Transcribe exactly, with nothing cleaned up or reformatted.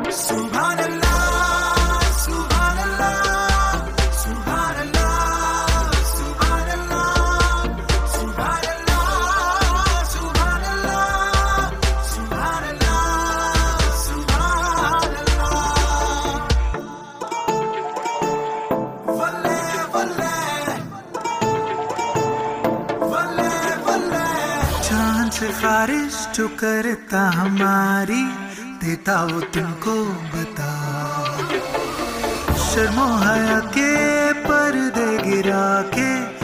सुभान अल्लाह, सुभान अल्लाह, सुभान अल्लाह, सुभान अल्लाह, सुभान अल्लाह, सुभान अल्लाह, सुभान अल्लाह, सुभान अल्लाह। वल्ले वल्ले वल्ले वल्ले, चांद से बारिश जो करता हमारी, देता वो तुमको बता। शर्मो हया के पर्दे गिरा के